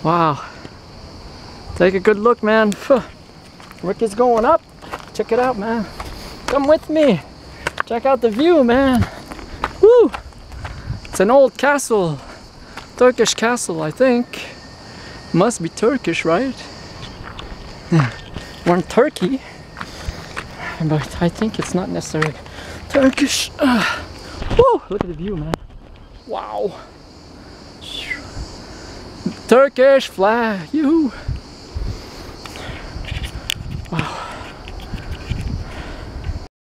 Wow. Take a good look, man. Rick is going up. Check it out, man. Come with me. Check out the view, man. Woo! It's an old castle. Turkish castle, I think. Must be Turkish, right? We're in Turkey. But I think it's not necessarily Turkish. Woo! Look at the view, man. Wow. Turkish flag. Yoo-hoo.